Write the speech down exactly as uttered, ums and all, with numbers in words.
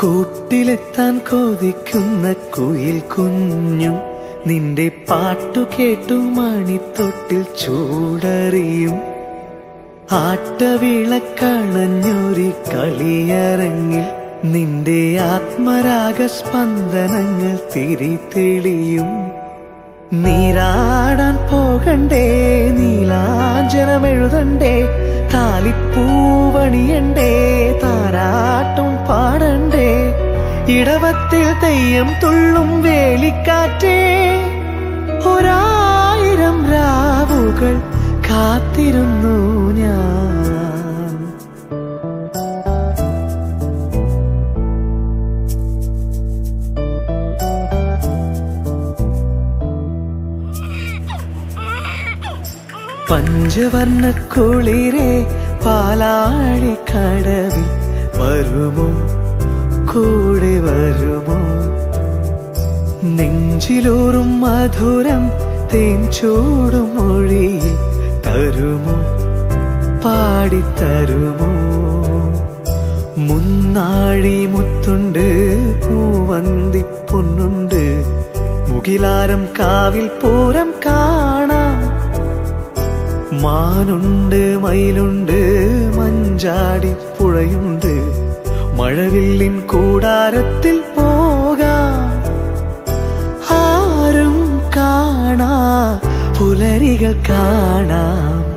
കൂട്ടിലെത്താൻ കൊതിക്കുന്ന കുയിൽ കുഞ്ഞും നിന്റെ പാട്ടു കേട്ടു മണിത്തൊട്ടിൽ ചൂടറിയും. ആട്ടവിളക്കണഞ്ഞൊരു കളിയരങ്ങിൽ നിന്റെ ആത്മരാഗ സ്പന്ദനങ്ങൾ തിരിതെളിയും. നീരാടാൻ പോകണ്ടേ, നീലാഞ്ജനമെഴുതണ്ടേ, താലിപ്പൂവണിയണ്ടേ, താരാട്ടും പാടണ്ടേ, ഇടവത്തിൽ തെയ്യം തുള്ളും വേലിക്കാറ്റേ, ഒരായിരം രാവുകൾ കാത്തിരുന്നു ഞാൻ. പഞ്ചവർണ്ണ കുളിരേ പാലാഴിക്കടവിൽ വരുമോ, കൂടെ വരുമോ? നെഞ്ചിലൂറും മധുരം തേൻ ചൂടും മൊഴിയിൽ തരുമോ, പാടിത്തരുമോ? മുന്നാഴി മുത്തുണ്ട്, പൂവന്തി പൊന്നുണ്ട്, മുകിലാരം കാവിൽ പൂരം കാണാം. മാനുണ്ട്, മയിലുണ്ട്, മഞ്ചാടി പുഴയുണ്ട്, മഴവില്ലിൻ കൂടാരത്തിൽ പോകാം. ആരും കാണാ പുലരികൾ കാണാം.